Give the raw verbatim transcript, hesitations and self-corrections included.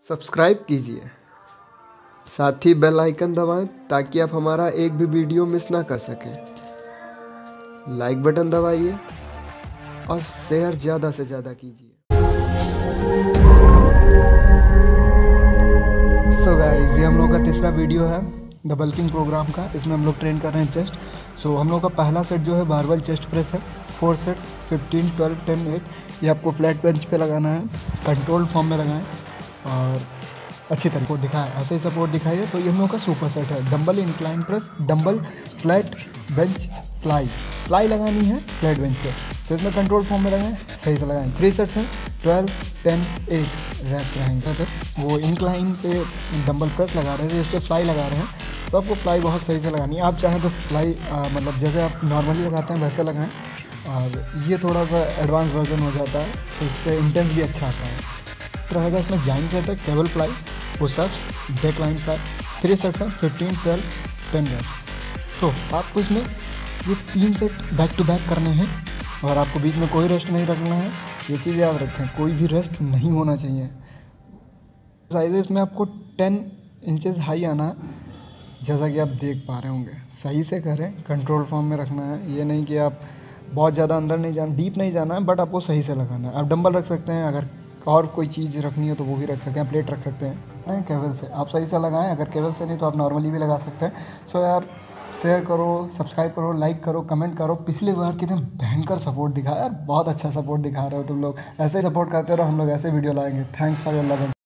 Subscribe कीजिए, साथ ही bell icon दबाएं ताकि आप हमारा एक भी वीडियो मिस ना कर सकें। लाइक बटन दबाइए और शेयर ज़्यादा से ज़्यादा कीजिए। सो गाइस, ये हम लोग का तीसरा वीडियो है द बल्किंग प्रोग्राम का। इसमें हम लोग ट्रेन कर रहे हैं चेस्ट। सो so, हम लोग का पहला सेट जो है बारबल चेस्ट प्रेस है। Four sets fifteen, twelve, ten, eight. ये आपको फ्लैट बेंच पे लगाना है, कंट्रोल फॉर्म में लगाएं और अच्छी तरीके को दिखाएं, ऐसे ही सपोर्ट दिखाइए। तो ये हम लोग का सुपर सेट है dumbbell incline press, dumbbell flat bench fly. Fly लगानी है फ्लैट बेंच पे। सो इसमें कंट्रोल फॉर्म में लगाएं, सही से लगाएं। थ्री सेट्स हैं, ट्वेल्व, टेन, एट रैप्स रहेंगे। तो वो इंक्लाइन पे डंबल प्रेस लगा रहे थे, इस पर फ्लाई लगा रहे हैं। सबको फ्लाई बहुत सही से लगानी है। आप चाहें तो फ्लाई मतलब जैसे आप नॉर्मली लगाते हैं वैसे लगाएं। और ये थोड़ा सा एडवांस वर्जन हो जाता है, तो इस पर इंटेंस भी अच्छा आता है। तो रहेगा इसमें जॉइंट सेट है, cable fly, push-ups, decline fly. Three sets हैं, fifteen, twelve, ten reps. So आपको इसमें ये तीन सेट बैक टू बैक करने हैं और आपको बीच में कोई रेस्ट नहीं रखना है। ये चीज़ याद रखें, कोई भी रेस्ट नहीं होना चाहिए। साइज इसमें आपको टेन इंचेस हाई आना है, जैसा कि आप देख पा रहे होंगे। सही से करें, कंट्रोल फॉर्म में रखना है। ये नहीं कि आप बहुत ज़्यादा अंदर नहीं जाना, डीप नहीं जाना है, बट आपको सही से लगाना है। आप डंबल रख सकते हैं, अगर और कोई चीज़ रखनी है तो वो भी रख सकते हैं, प्लेट रख सकते हैं। केबल से आप सही से लगाएं, अगर केबल से नहीं तो आप नॉर्मली भी लगा सकते हैं। सो यार, शेयर करो, सब्सक्राइब करो, लाइक करो, कमेंट करो। पिछली बार कितने भयंकर सपोर्ट दिखाया यार, बहुत अच्छा सपोर्ट दिखा रहे हो तुम लोग। ऐसे ही सपोर्ट करते रहो, हम लोग ऐसे वीडियो लाएंगे। Thanks for your love.